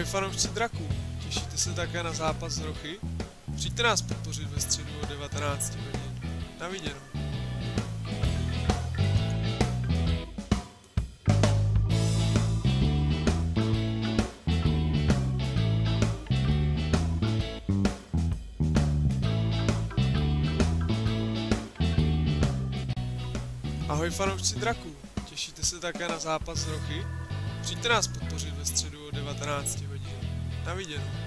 Ahoj fanoušci draků, těšíte se také na zápas z Rochy? Přijďte nás podpořit ve středu o 19 hodin. Na viděnou. Ahoj fanoušci draků, těšíte se také na zápas z Rochy? Přijďte nás podpořit ve středu o 19 hodin. Na viděnou.